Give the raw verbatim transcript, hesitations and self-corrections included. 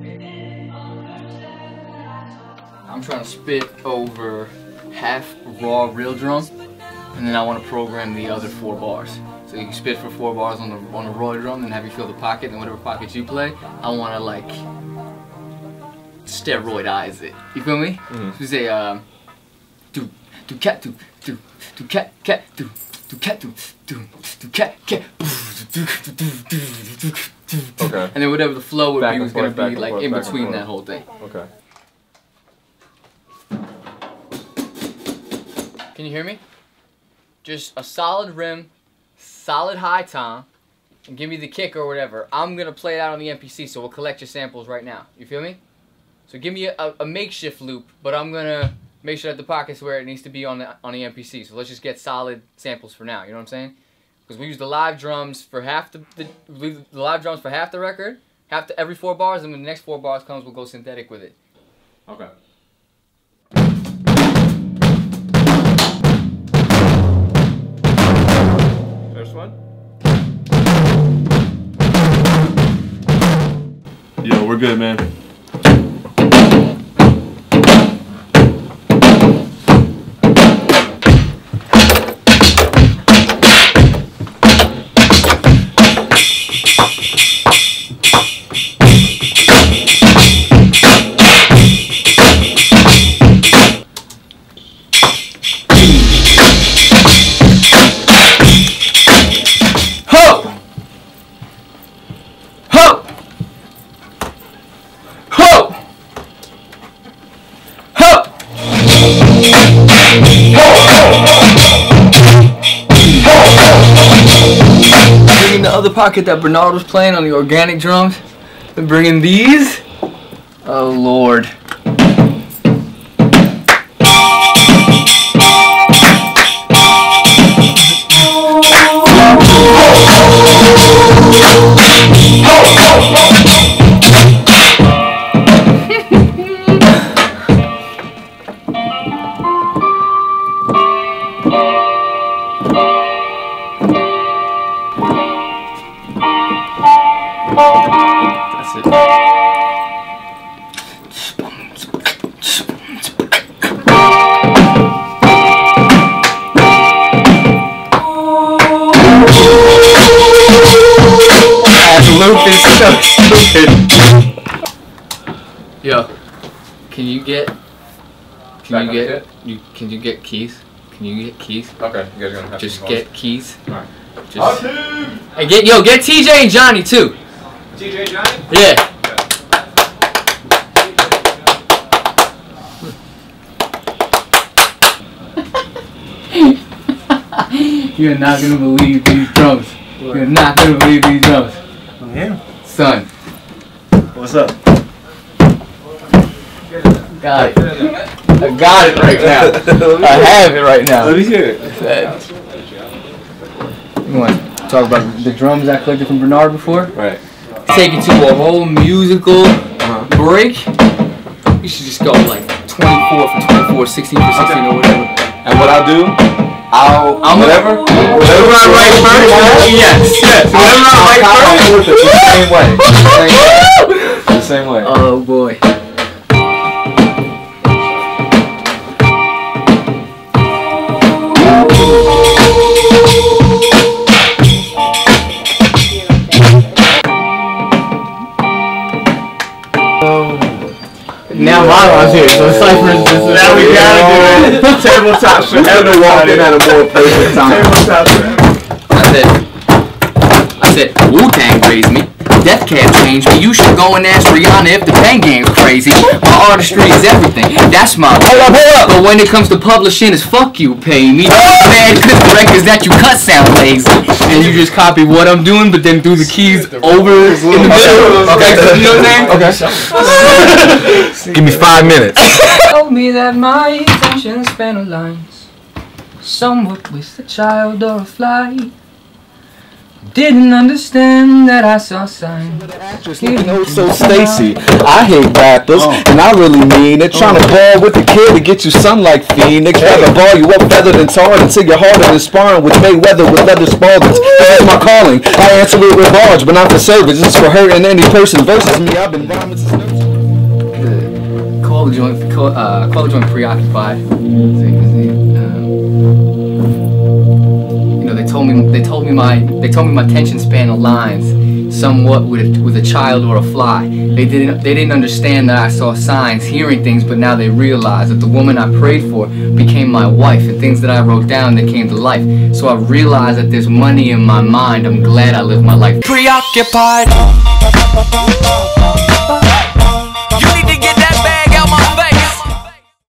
I'm trying to spit over half raw real drum, and then I want to program the other four bars. So you can spit for four bars on the on the raw drum, and have you fill the pocket, and whatever pockets you play, I want to like steroidize it. You feel me? Mm-hmm. So you say um, do do cat do do do cat cat do do cat do do do cat cat. Okay. And then whatever the flow would back be was forth, gonna be like forth, in between that whole thing. Okay. Can you hear me? Just a solid rim, solid high tom, and give me the kick or whatever. I'm gonna play it out on the M P C, so we'll collect your samples right now. You feel me? So give me a, a makeshift loop, but I'm gonna make sure that the pocket's where it needs to be on the on the M P C. So let's just get solid samples for now. You know what I'm saying? Because we use the live drums for half the, the the live drums for half the record, half the every four bars, and when the next four bars comes, we'll go synthetic with it. Okay. First one. Yo, we're good, man. Bringing the other pocket that Bernard was playing on the organic drums, and bringing these. Oh Lord. That's it. That loop is so stupid. Yo, can you get? Can Back you on get? it? You can you get keys? Can you get keys? Okay, you guys are gonna have Just some get keys. Alright. Just. And get yo, get T J and Johnny too. T J and Johnny? Yeah. You're not gonna believe these drums. What? You're not gonna believe these drums. I'm here. Son. What's up? Got it. I got it right now. I have it right now. Let me hear it. You want to talk about the drums I collected from Bernard before? Right. Take it to a whole musical Uh-huh. break. You should just go like twenty-four for twenty-four, sixteen for sixteen or whatever. And what I'll do, I'll, I'm whatever, Whatever I write first, yes, yes. Whatever I write first, the same way. The same way. oh boy. Now Marlon's here, so Cypher's just now we gotta do it. Tabletop for everybody. At a more perfect time. Tabletop for I said, I said, Wu-Tang raised me. Death Cab changed me. You should go and ask Rihanna if the pen game's crazy. My artistry is everything. That's my hold up, hold up. But when it comes to publishing, it's fuck you, pay me. Bad clip records that you cut sound lazy. And you just copy what I'm doing, but then do the keys over in the middle. Okay, so you know what I'm saying? Okay. Give me five minutes. Told me that my attention span of lines somewhat with a child or a fly. Didn't understand that I saw signs. Just looking oh so Stacy. I hate rappers, and I really mean it. Trying to ball with the kid to get you sun like fiend. Niggas rather ball you up feathered and tarred until you're harder than sparring with Mayweather with leather spaldings. That's my calling. I answer it with barge, but not for service. It's for hurting any person versus me. I've been rhyming since Good. Call the joint. Call, uh, call the joint preoccupied. See, see, um, you know, they told me. They told me my. They told me my attention span aligns somewhat with a, with a child or a fly. They didn't. They didn't understand that I saw signs, hearing things, but now they realize that the woman I prayed for became my wife, and things that I wrote down that came to life. So I realized that there's money in my mind. I'm glad I lived my life preoccupied.